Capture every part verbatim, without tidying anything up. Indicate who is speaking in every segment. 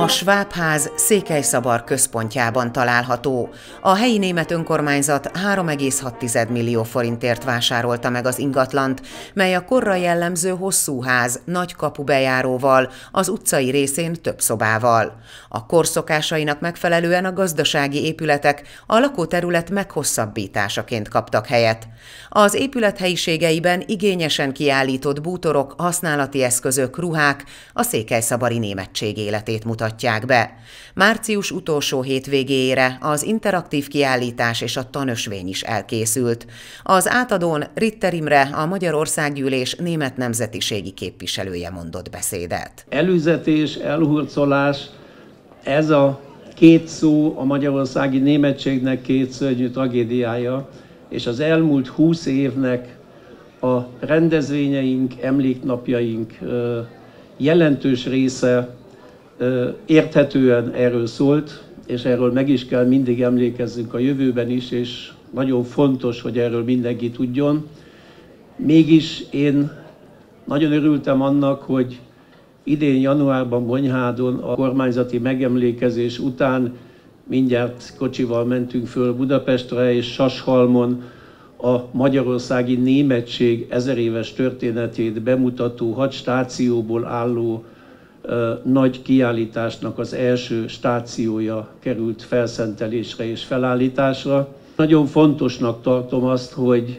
Speaker 1: A Schwab-ház Székelyszabár központjában található. A helyi német önkormányzat három egész hat millió forintért vásárolta meg az ingatlant, mely a korra jellemző hosszú ház, nagy kapubejáróval, az utcai részén több szobával. A kor szokásainak megfelelően a gazdasági épületek a lakóterület meghosszabbításaként kaptak helyet. Az épület helyiségeiben igényesen kiállított bútorok, használati eszközök, ruhák a székelyszabari németség életét mutatják be. Március utolsó hétvégéjére az interaktív kiállítás és a tanösvény is elkészült. Az átadón Ritter Imre, a Magyarországgyűlés német nemzetiségi képviselője mondott beszédet.
Speaker 2: Elüzetés, elhurcolás, ez a két szó a magyarországi németségnek két szörnyű tragédiája, és az elmúlt húsz évnek a rendezvényeink, emléknapjaink jelentős része érthetően erről szólt, és erről meg is kell mindig emlékezzünk a jövőben is, és nagyon fontos, hogy erről mindenki tudjon. Mégis én nagyon örültem annak, hogy idén januárban Bonyhádon a kormányzati megemlékezés után mindjárt kocsival mentünk föl Budapestre, és Sashalmon a magyarországi németség ezeréves történetét bemutató hat stációból álló ö, nagy kiállításnak az első stációja került felszentelésre és felállításra. Nagyon fontosnak tartom azt, hogy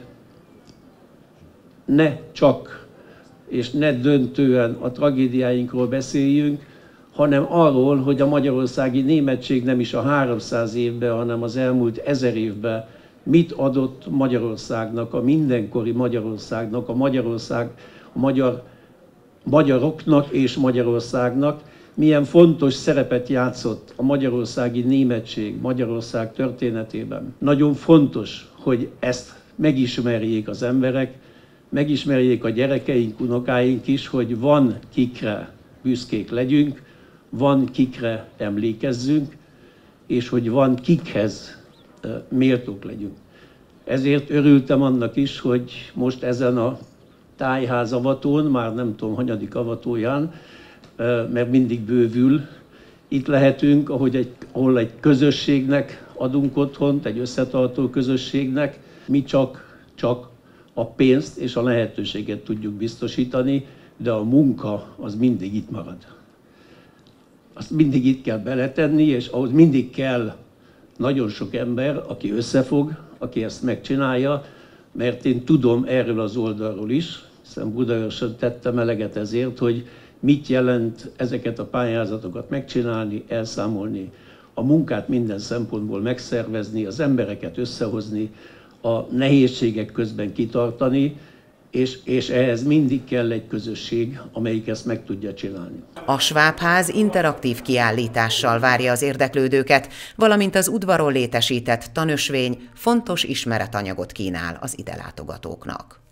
Speaker 2: ne csak és ne döntően a tragédiáinkról beszéljünk, hanem arról, hogy a magyarországi németség nem is a háromszáz évben, hanem az elmúlt ezer évben mit adott Magyarországnak, a mindenkori Magyarországnak, a Magyarország, a magyar, magyaroknak és Magyarországnak, milyen fontos szerepet játszott a magyarországi németség Magyarország történetében. Nagyon fontos, hogy ezt megismerjék az emberek, megismerjék a gyerekeink, unokáink is, hogy van kikre büszkék legyünk, van kikre emlékezzünk, és hogy van kikhez méltók legyünk. Ezért örültem annak is, hogy most ezen a tájház avatón, már nem tudom, hanyadik avatóján, mert mindig bővül, itt lehetünk, ahogy egy, ahol egy közösségnek adunk otthont, egy összetartó közösségnek, mi csak, csak a pénzt és a lehetőséget tudjuk biztosítani, de a munka az mindig itt marad. Azt mindig itt kell beletenni, és ahhoz mindig kell nagyon sok ember, aki összefog, aki ezt megcsinálja, mert én tudom erről az oldalról is, hiszen Budaörsön tettem eleget ezért, hogy mit jelent ezeket a pályázatokat megcsinálni, elszámolni, a munkát minden szempontból megszervezni, az embereket összehozni, a nehézségek közben kitartani, És, és ehhez mindig kell egy közösség, amelyik ezt meg tudja csinálni.
Speaker 1: A Schwab-ház interaktív kiállítással várja az érdeklődőket, valamint az udvaron létesített tanösvény fontos ismeretanyagot kínál az ide látogatóknak.